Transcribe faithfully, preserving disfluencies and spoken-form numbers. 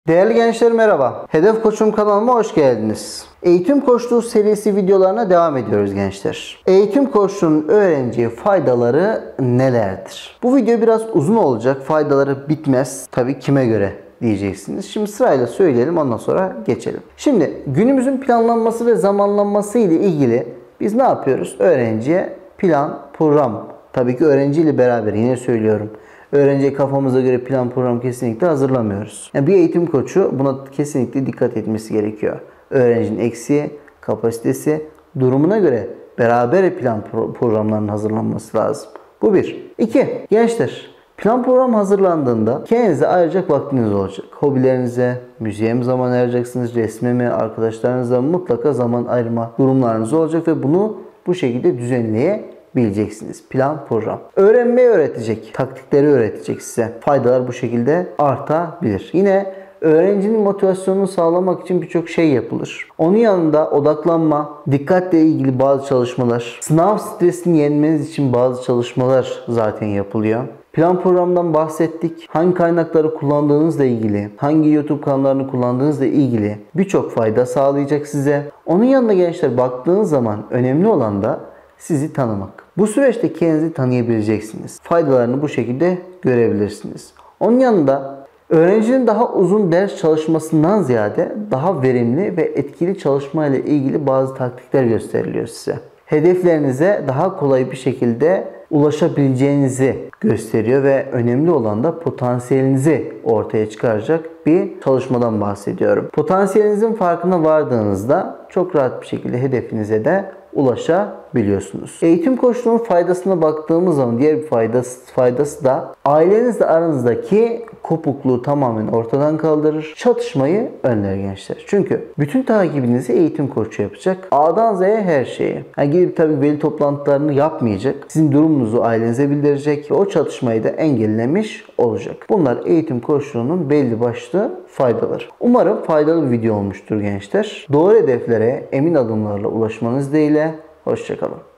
Değerli gençler merhaba. Hedef Koçum kanalıma hoş geldiniz. Eğitim koçluğu serisi videolarına devam ediyoruz gençler. Eğitim koçluğunun öğrenciye faydaları nelerdir? Bu video biraz uzun olacak. Faydaları bitmez. Tabii kime göre diyeceksiniz. Şimdi sırayla söyleyelim, ondan sonra geçelim. Şimdi günümüzün planlanması ve zamanlanması ile ilgili biz ne yapıyoruz? Öğrenciye plan, program. Tabii ki öğrenciyle beraber, yine söylüyorum. Öğrenciye kafamıza göre plan program kesinlikle hazırlamıyoruz. Yani bir eğitim koçu buna kesinlikle dikkat etmesi gerekiyor. Öğrencinin eksiği, kapasitesi, durumuna göre beraber plan programlarının hazırlanması lazım. Bu bir. İki. Gençler, plan program hazırlandığında kendinize ayıracak vaktiniz olacak. Hobilerinize, müziğe mi zaman ayıracaksınız, resme mi, arkadaşlarınıza mutlaka zaman ayırma durumlarınız olacak ve bunu bu şekilde düzenleyebilirsiniz. Bileceksiniz. Plan, program. Öğrenmeyi öğretecek. Taktikleri öğretecek size. Faydalar bu şekilde artabilir. Yine öğrencinin motivasyonunu sağlamak için birçok şey yapılır. Onun yanında odaklanma, dikkatle ilgili bazı çalışmalar, sınav stresini yenmeniz için bazı çalışmalar zaten yapılıyor. Plan programdan bahsettik. Hangi kaynakları kullandığınızla ilgili, hangi YouTube kanallarını kullandığınızla ilgili birçok fayda sağlayacak size. Onun yanında gençler baktığınız zaman önemli olan da sizi tanımak. Bu süreçte kendinizi tanıyabileceksiniz. Faydalarını bu şekilde görebilirsiniz. Onun yanında öğrencinin daha uzun ders çalışmasından ziyade daha verimli ve etkili çalışma ile ilgili bazı taktikler gösteriliyor size. Hedeflerinize daha kolay bir şekilde ulaşabileceğinizi gösteriyor ve önemli olan da potansiyelinizi ortaya çıkaracak bir çalışmadan bahsediyorum. Potansiyelinizin farkına vardığınızda çok rahat bir şekilde hedefinize de ulaşabiliyorsunuz. Eğitim koçluğunun faydasına baktığımız zaman diğer bir faydası, faydası da ailenizle aranızdaki kopukluğu tamamen ortadan kaldırır. Çatışmayı önler gençler. Çünkü bütün takibinizi eğitim koçu yapacak. A'dan Z'ye her şeyi. Yani gidip tabii veli toplantılarını yapmayacak. Sizin durumunuzu ailenize bildirecek ve o çatışmayı da engellemiş olacak. Bunlar eğitim koçluğunun belli başlı faydaları. Umarım faydalı bir video olmuştur gençler. Doğru hedeflere emin adımlarla ulaşmanız dileğiyle. Hoşça kalın.